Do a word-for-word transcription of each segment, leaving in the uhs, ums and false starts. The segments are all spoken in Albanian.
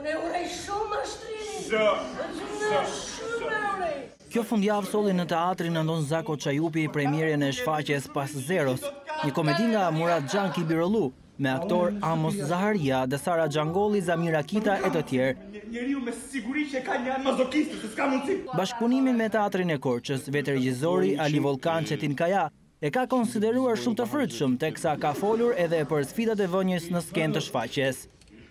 Unë urej shumë ashtrini. Shumë urej. Kjo fundjavë solli në teatrin Andon Zako Çajupi premierën e shfaqjes Pas Zeros, një komedi nga Muratxhan Kibirollu, me aktor Amos Zaharia, dhe Sara Xhangolli, Zamira Kita e të tjerë. Njeriu me siguri që ka një mazokistë, se s'ka mundësi. Bashkëpunimin me teatrin e Korçës, vetë regjizori Ali Volkan Çetin Kaja e ka konsideruar shumë të frytshëm, teksa ka folur edhe për sfidat e vënies në skenë të shfaqjes.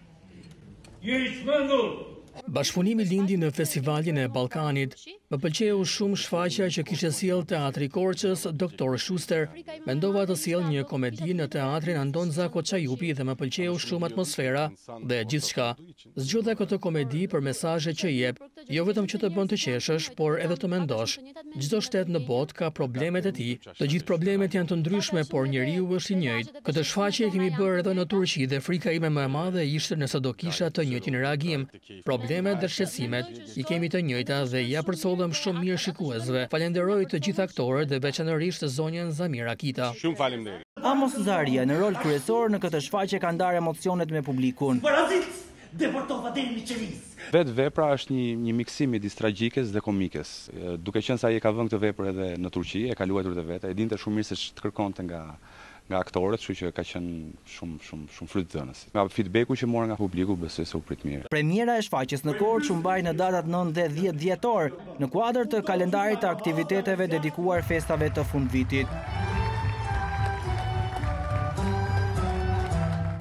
Bashkëpunimi lindi në festivalin e Ballkanit. Më pëlqeu shumë shfaqja që kishte sjell Teatri Korçës, Doktor Schuster. Mendova të sjell një komedi në teatrin Andon Zako Çajupi dhe më pëlqeu shumë atmosfera dhe gjithçka. Zgjodha këtë komedi për mesazhet që jep, jo vetëm që të bën të qeshësh, por edhe të mendosh. Çdo shtet në botë ka problemet e tij. Të gjithë problemet janë të ndryshme, por njeriu është i njëjtë. Këtë shfaqje kemi bërë edhe në Turqi dhe frika ime më e madhe ishte nëse do kisha të njëjtin reagim. Problemet dhe shqetësimet i kemi të njëjta dhe ja përcollëm shumë mirë shikuesve. Falenderoj të gjithë aktorët dhe veçanërisht zonjën Zamira Kita. Shumë faleminderit. Amos Zaharia në rol kryesor në këtë shfaqje ka ndarë emocionet me publikun. Parazit, deportova deri në qevis. Vetë vepra është një, një miksim midis tragjikes dhe komikes. Duke qenë se ai ka vënë këtë vepër edhe në Turqi, e ka luajtur dhe vetë, e dinte shumë mirë se ç'të kërkonte nga nga aktorët, kështu që ka qenë shumë shumë shumë frytëdhënës. Nga feedbacku që mora nga publiku, besoj se u prit mirë. Premiera e shfaqjes në Korçë u mbaj në datat nëntë dhe dhjetë dhjetor, në kuadër të kalendarit të aktiviteteve dedikuar festave të fundvitit.